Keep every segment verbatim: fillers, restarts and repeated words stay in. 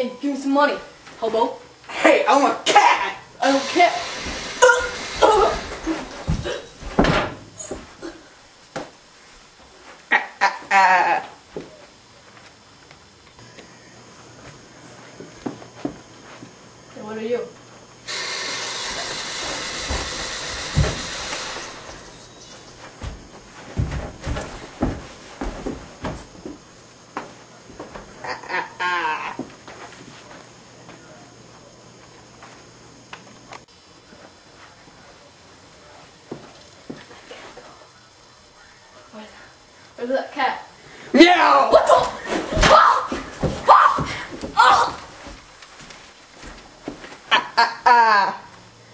Hey, give me some money, hobo. Hey, I'm a cat! I don't care. Uh, Hey, what are you? Where's, where's that cat? Meow! What the? Ah! Ah! Ah! Ah.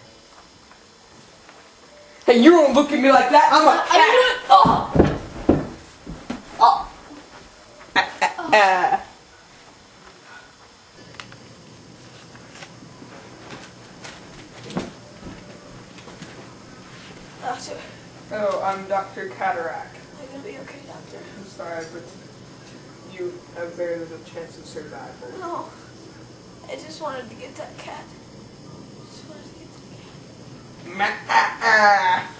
Hey, you don't look at me like that. I'm a I didn't do cat. it. Oh! Oh! Uh, Doctor, oh, I'm Doctor Cataract. I'm gonna be okay, doctor. I'm sorry, but you have very little chance of survival. No. I just wanted to get that cat. I just wanted to get that cat. Ma- ah, ah.